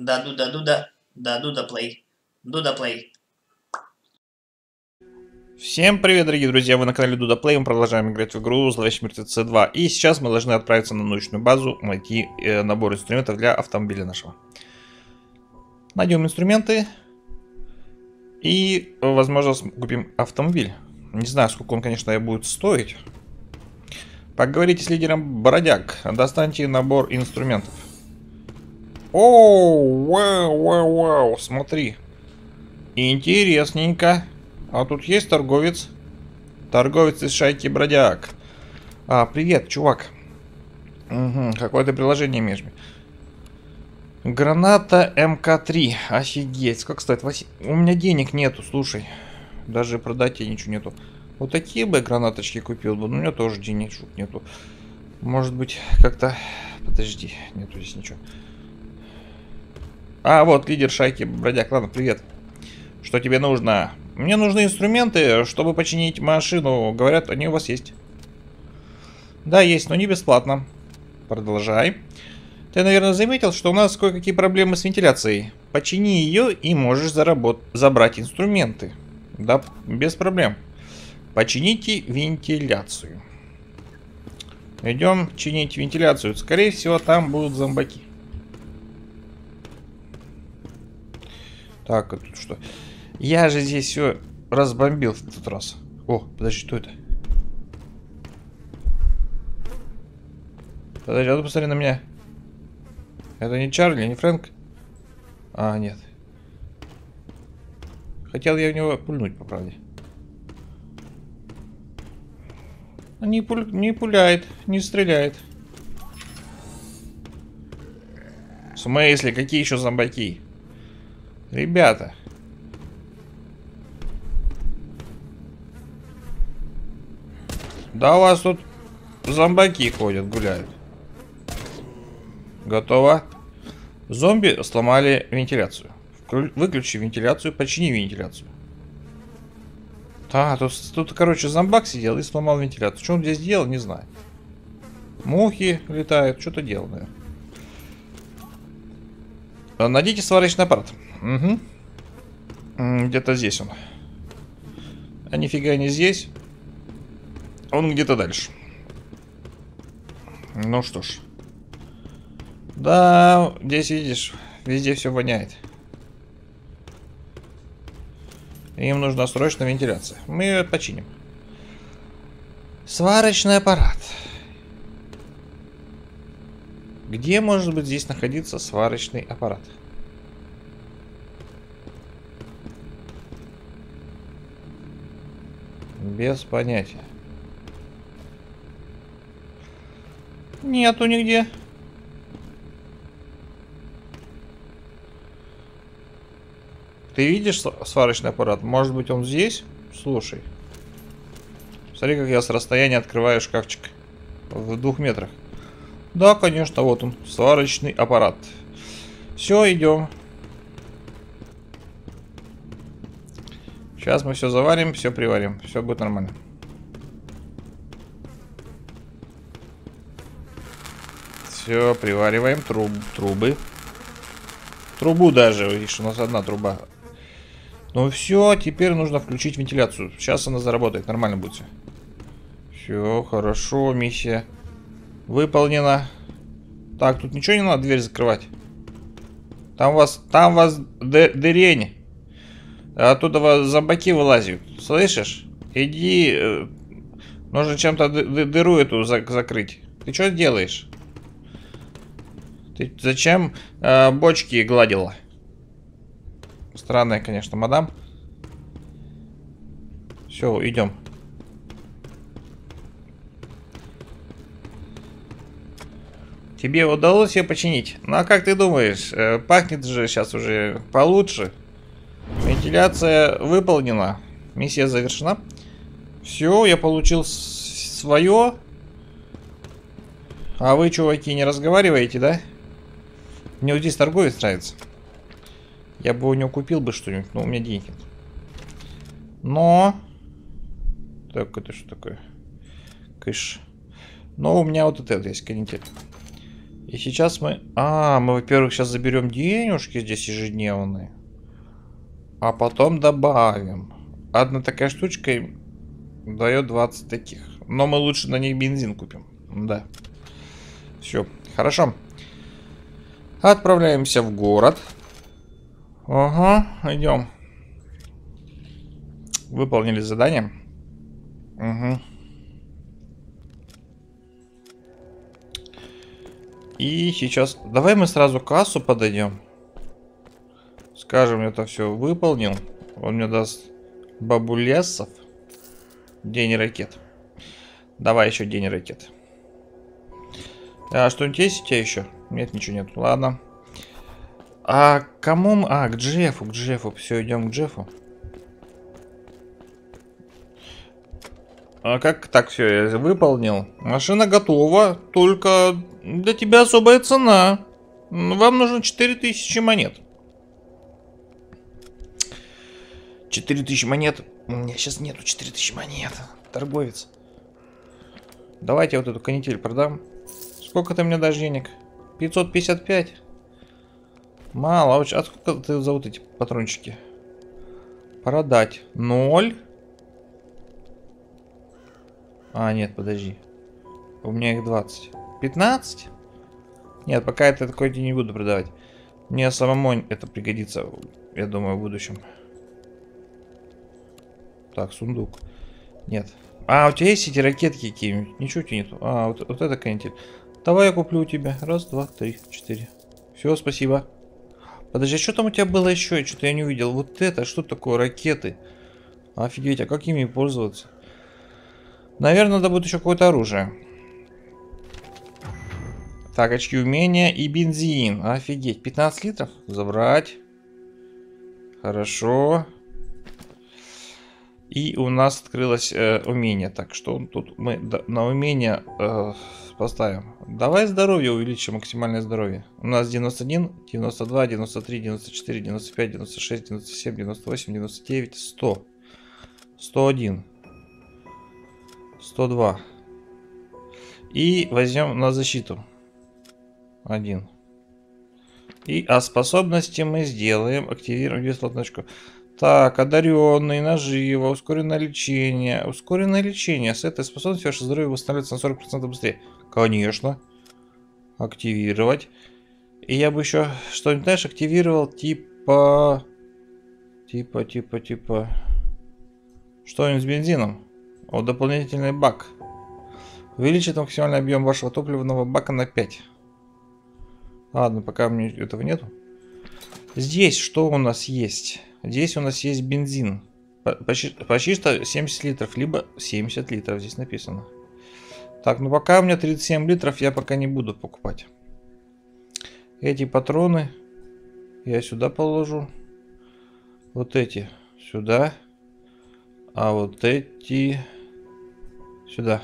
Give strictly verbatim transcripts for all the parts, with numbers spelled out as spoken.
Да, дуда, дуда, да, дуда плей, дуда плей. Всем привет, дорогие друзья, вы на канале Дуда Плей, мы продолжаем играть в игру Зловещие мертвецы два. И сейчас мы должны отправиться на научную базу, найти э, набор инструментов для автомобиля нашего. Найдем инструменты и, возможно, купим автомобиль. Не знаю, сколько он, конечно, будет стоить. Поговорите с лидером Бродяг, достаньте набор инструментов. Оу, вау, вау, вау, смотри. Интересненько. А тут есть торговец? Торговец из шайки Бродяг. А, привет, чувак. Угу, какое-то приложение между. Граната эм ка три. Офигеть. Сколько стоит? Вось... У меня денег нету, слушай. Даже продать я ничего нету. Вот такие бы гранаточки купил бы, но у меня тоже денег нету. Может быть, как-то... Подожди, нету здесь ничего. А, вот, лидер шайки Бродяг. Ладно, привет. Что тебе нужно? Мне нужны инструменты, чтобы починить машину. Говорят, они у вас есть. Да, есть, но не бесплатно. Продолжай. Ты, наверное, заметил, что у нас кое-какие проблемы с вентиляцией. Почини ее и можешь заработ... забрать инструменты. Да, без проблем. Почините вентиляцию. Идем чинить вентиляцию. Скорее всего, там будут зомбаки. Так, а тут что? Я же здесь все разбомбил в этот раз. О, подожди, что это? Подожди, а ну посмотри на меня. Это не Чарли, не Фрэнк? А, нет. Хотел я в него пульнуть, по правде. Не, пуль... не пуляет, не стреляет. В смысле, какие еще зомбаки? Ребята. Да у вас тут зомбаки ходят, гуляют. Готово. Зомби сломали вентиляцию. Выключи вентиляцию, почини вентиляцию. Да, тут, тут, короче, зомбак сидел и сломал вентиляцию. Что он здесь делал, не знаю. Мухи летают, что-то делал, наверное. Найдите сварочный аппарат. Угу. Где-то здесь он. А нифига не здесь. Он где-то дальше. Ну что ж. Да, здесь видишь, везде все воняет. Им нужна срочная вентиляция. Мы ее починим. Сварочный аппарат. Где может быть здесь находиться сварочный аппарат? Без понятия. Нету нигде. Ты видишь сварочный аппарат? Может быть, он здесь? Слушай. Смотри, как я с расстояния открываю шкафчик. В двух метрах. Да, конечно, вот он. Сварочный аппарат. Все, идем. Сейчас мы все заварим, все приварим. Все будет нормально. Все, привариваем труб, трубы. Трубу даже, видишь, у нас одна труба. Ну все, теперь нужно включить вентиляцию. Сейчас она заработает, нормально будет все. Все, хорошо, миссия выполнена. Так, тут ничего не надо дверь закрывать. Там у вас, там у вас дырень. Оттуда вас зомбаки вылазят. Слышишь? Иди, э, нужно чем-то дыру эту зак закрыть. Ты что делаешь? Ты зачем э, бочки гладила? Странная, конечно, мадам. Все, идем. Тебе удалось ее починить? Ну а как ты думаешь, э, пахнет же сейчас уже получше. Вентиляция выполнена. Миссия завершена. Все, я получил свое. А вы, чуваки, не разговариваете, да? Мне вот здесь торговец нравится. Я бы у него купил бы что-нибудь, но у меня денег нет. Но... Так, это что такое? Кыш. Но у меня вот это есть канитель. И сейчас мы... А, мы, во-первых, сейчас заберем денежки здесь ежедневные. А потом добавим. Одна такая штучка дает двадцать таких. Но мы лучше на них бензин купим. Да. Все, хорошо. Отправляемся в город. Ага, идем. Выполнили задание. Угу. И сейчас... Давай мы сразу к кассу подойдем. Скажем, это все выполнил. Он мне даст бабулесов. День ракет. Давай еще день ракет. А что-нибудь есть у тебя еще? Нет, ничего нет. Ладно. А кому мы... А, к Джеффу, к Джеффу. Все, идем к Джеффу. А как так все я выполнил? Машина готова, только для тебя особая цена. Вам нужно четыре тысячи монет. четыре тысячи монет. У меня сейчас нету четыре тысячи монет. Торговец. Давайте вот эту канитель продам. Сколько ты мне дашь денег? пятьсот пятьдесят пять. Мало. А сколько ты за вот эти патрончики? Продать. Ноль. А, нет, подожди. У меня их двадцать. пятнадцать? Нет, пока это такое не буду продавать. Мне самому это пригодится, я думаю, в будущем. Так, сундук. Нет. А, у тебя есть эти ракетки какие-нибудь? Ничего у тебя нету. А, вот, вот это канитель. Давай я куплю у тебя. Раз, два, три, четыре. Все, спасибо. Подожди, а что там у тебя было еще? Что-то я не увидел. Вот это, что такое ракеты? Офигеть, а как ими пользоваться? Наверное, надо будет еще какое-то оружие. Так, очки умения и бензин. Офигеть, пятнадцать литров? Забрать. Хорошо. И у нас открылось э, умение. Так, что тут мы на умение э, поставим? Давай здоровье увеличим, максимальное здоровье. У нас девяносто один, девяносто два, девяносто три, девяносто четыре, девяносто пять, девяносто шесть, девяносто семь, девяносто восемь, девяносто девять, сто. сто один. сто два. И возьмем на защиту. один. И а способности мы сделаем. Активируем бесплатночку. Так, одаренный, наживо, ускоренное лечение. Ускоренное лечение. С этой способностью ваше здоровье восстанавливается на сорок процентов быстрее. Конечно. Активировать. И я бы еще что-нибудь, знаешь, активировал типа... Типа, типа, типа... Что-нибудь с бензином. О, дополнительный бак. Увеличит максимальный объем вашего топливного бака на пять. Ладно, пока у меня этого нету. Здесь что у нас есть? Здесь у нас есть бензин. Почти, почти что семьдесят литров, либо семьдесят литров здесь написано. Так, ну пока у меня тридцать семь литров, я пока не буду покупать. Эти патроны я сюда положу. Вот эти сюда. А вот эти сюда.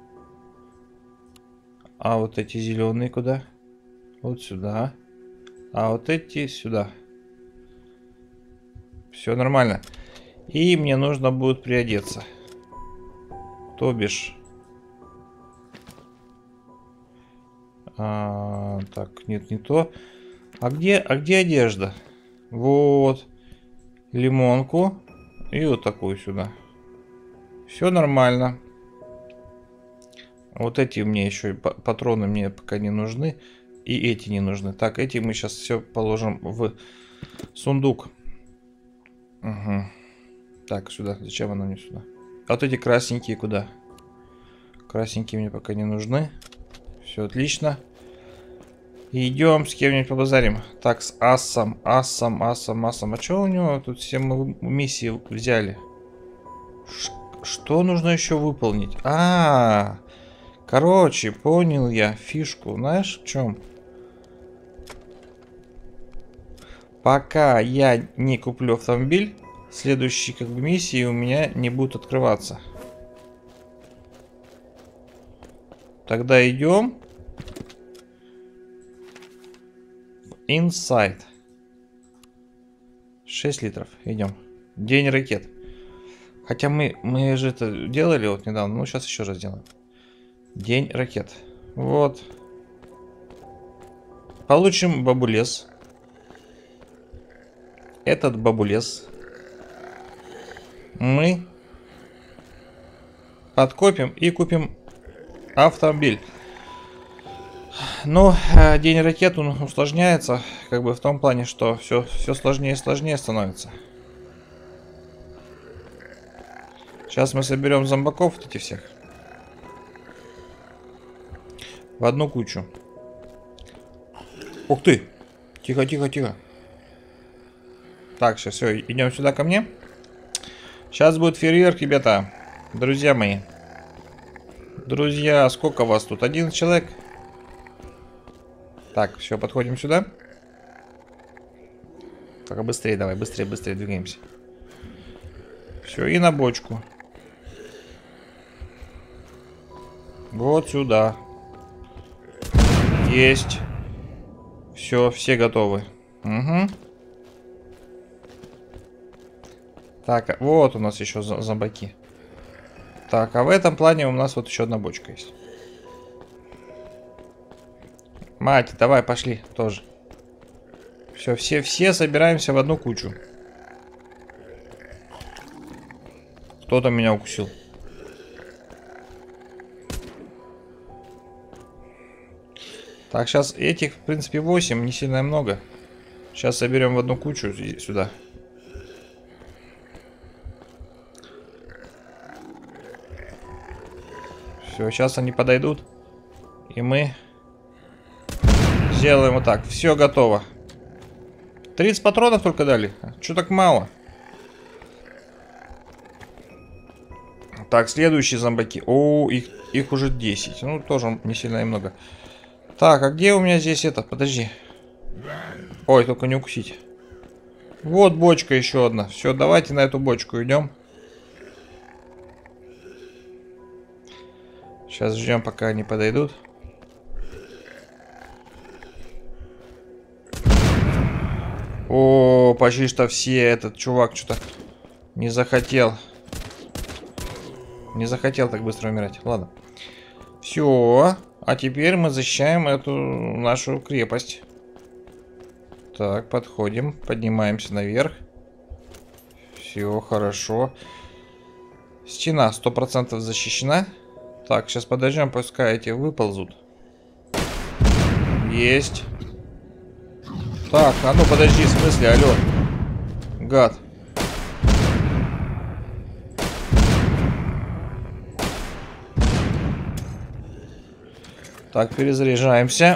А вот эти зеленые куда? Вот сюда. А вот эти сюда. Все нормально. И мне нужно будет приодеться. То бишь. А, так, нет, не то. А где, а где одежда? Вот. Лимонку. И вот такую сюда. Все нормально. Вот эти мне еще патроны мне пока не нужны. И эти не нужны. Так, эти мы сейчас все положим в сундук. Угу. Так, сюда. Зачем оно мне сюда? А вот эти красненькие куда? Красненькие мне пока не нужны. Все отлично. Идем с кем-нибудь побазарим. Так, с Асом, Асом, Асом, Асом. А что у него? Тут все мы миссии взяли. Ш что нужно еще выполнить? А, -а, а, короче, понял я фишку. Знаешь, в чем? Пока я не куплю автомобиль, следующие как бы миссии у меня не будут открываться. Тогда идем в Inside. шесть литров. Идем. День ракет. Хотя мы, мы же это делали вот недавно. Ну, сейчас еще раз сделаем. День ракет. Вот. получим бабулес. Этот бабулес мы подкопим и купим автомобиль. Но э, день ракет он усложняется, как бы в том плане, что все, все сложнее и сложнее становится. Сейчас мы соберем зомбаков вот эти всех в одну кучу. Ух ты! Тихо, тихо, тихо. Так, сейчас все, идем сюда ко мне. Сейчас будет фейерверк, ребята. Друзья мои. Друзья, сколько вас тут? Один человек? Так, все, подходим сюда. Только быстрее давай, быстрее, быстрее двигаемся. Все, и на бочку. Вот сюда. Есть. Все, все готовы. Угу. Так, вот у нас еще зомбаки. Так, а в этом плане у нас вот еще одна бочка есть. Мать, давай, пошли, тоже. Все, все, все собираемся в одну кучу. Кто-то меня укусил. Так, сейчас этих, в принципе, восемь, не сильно много. Сейчас соберем в одну кучу сюда. Все, сейчас они подойдут. И мы сделаем вот так. Все готово. тридцать патронов только дали. Чё так мало? Так, следующие зомбаки. О, их, их уже десять. Ну, тоже не сильно и много. Так, а где у меня здесь это? Подожди. Ой, только не укусить. Вот бочка еще одна. Все, давайте на эту бочку идем. Сейчас ждем, пока они подойдут. О, почти что все. Этот чувак что-то не захотел. Не захотел так быстро умирать. Ладно. Все. А теперь мы защищаем эту нашу крепость. Так, подходим. Поднимаемся наверх. Все, хорошо. Стена сто процентов защищена. Так, сейчас подождем, пускай эти выползут. Есть. Так, а ну подожди, в смысле, алло. Гад. Так, перезаряжаемся.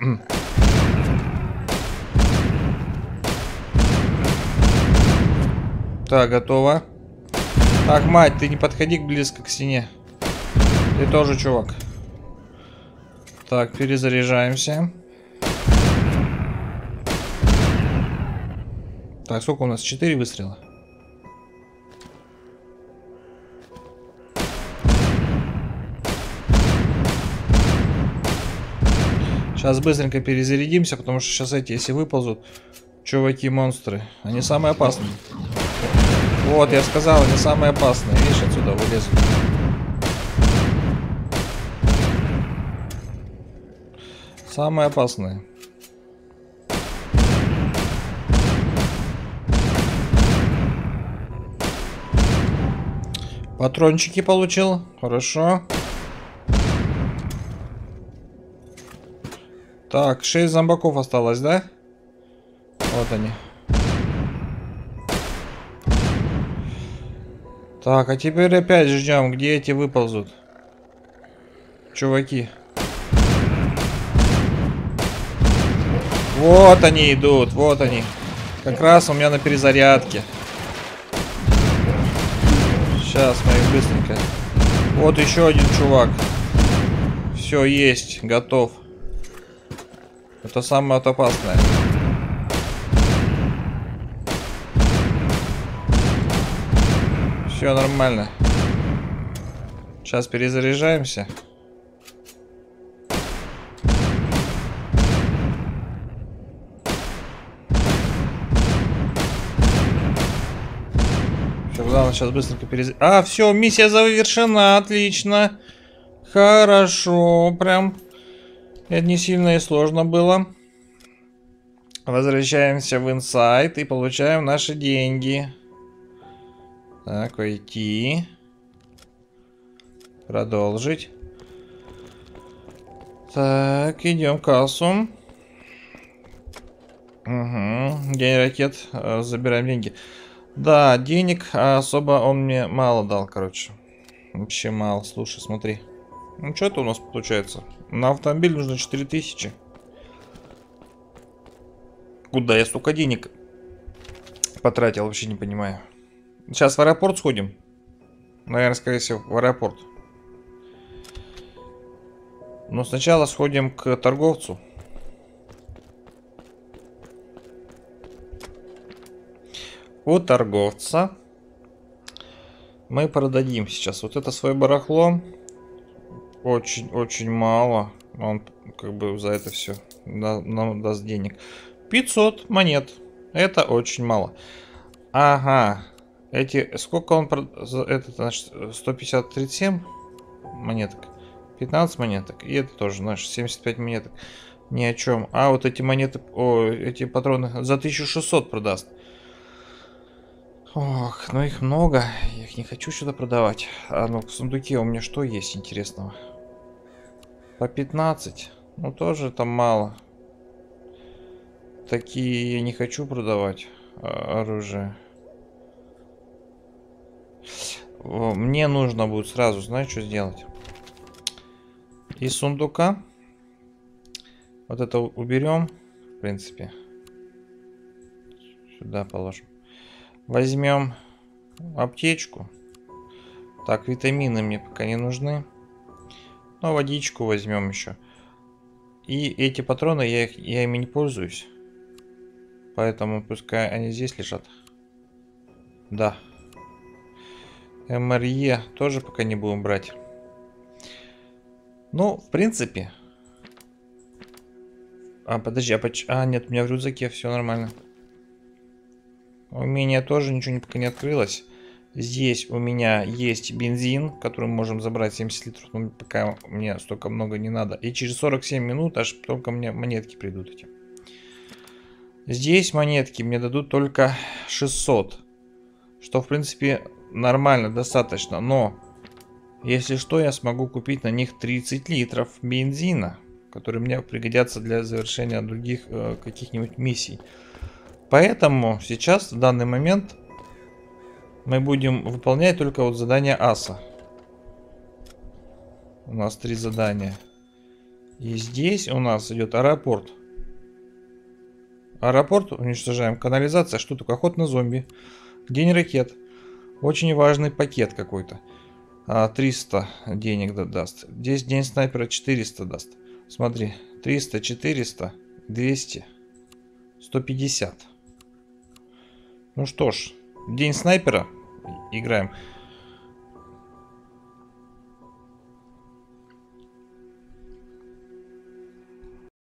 Так, готово. Так, мать, ты не подходи близко к стене. Ты тоже, чувак. Так, перезаряжаемся. Так, сколько у нас? четыре выстрела. Сейчас быстренько перезарядимся, потому что сейчас эти, если выползут, чуваки-монстры, они самые опасные. Вот, я сказал, они самые опасные. Видишь, отсюда вылезут. Самые опасные. Патрончики получил. Хорошо. Так, шесть зомбаков осталось, да? Вот они. Так, а теперь опять ждем, где эти выползут. Чуваки. Вот они идут, вот они. Как раз у меня на перезарядке. Сейчас мы их быстренько. Вот еще один чувак. Все есть, готов. Это самое вот опасное. Все нормально. Сейчас перезаряжаемся. Все, главное сейчас быстренько перезаряжаемся. А, все, миссия завершена, отлично. Хорошо, прям. Это не сильно и сложно было. Возвращаемся в инсайт и получаем наши деньги. Так, войти. Продолжить. Так, идем в кассу. Угу. День ракет. Забираем деньги. Да, денег особо он мне мало дал, короче. Вообще мало. Слушай, смотри. Ну, что это у нас получается? На автомобиль нужно четыре тысячи. Куда я столько денег потратил, вообще не понимаю. Сейчас в аэропорт сходим. Наверное, скорее всего, в аэропорт. Но сначала сходим к торговцу. У торговца мы продадим сейчас вот это свое барахло. Очень-очень мало. Он как бы за это все нам даст денег. пятьсот монет. Это очень мало. Ага. Эти... Сколько он... Это, значит, сто пятьдесят, тридцать семь монеток. пятнадцать монеток. И это тоже, значит, семьдесят пять монеток. Ни о чем. А вот эти монеты... О, эти патроны за тысячу шестьсот продаст. Ох, ну их много. Я их не хочу сюда продавать. А ну, в сундуке у меня что есть интересного? По пятнадцать. Ну, тоже там мало. Такие я не хочу продавать. Оружие. Мне нужно будет сразу, знаешь, что сделать? Из сундука. Вот это уберем. В принципе. Сюда положим. Возьмем аптечку. Так, витамины мне пока не нужны. Но водичку возьмем еще. И эти патроны, я, их, я ими не пользуюсь. Поэтому пускай они здесь лежат. Да. эм эр е тоже пока не будем брать. Ну, в принципе. А, подожди, а, поч... а нет, у меня в рюкзаке все нормально. У меня тоже ничего не, пока не открылось. Здесь у меня есть бензин, который мы можем забрать семьдесят литров, но пока мне столько много не надо. И через сорок семь минут аж только мне монетки придут эти. Здесь монетки мне дадут только шестьсот. Что, в принципе, нормально, достаточно. Но, если что, я смогу купить на них тридцать литров бензина, которые мне пригодятся для завершения других э, каких-нибудь миссий. Поэтому сейчас, в данный момент, мы будем выполнять только вот задание аса. У нас три задания. И здесь у нас идет аэропорт. Аэропорт уничтожаем. Канализация. Что такое? Охота на зомби. День ракет. Очень важный пакет какой-то. триста денег даст. Здесь день снайпера четыреста даст. Смотри. триста, четыреста, двести, сто пятьдесят. Ну что ж. День снайпера. Играем.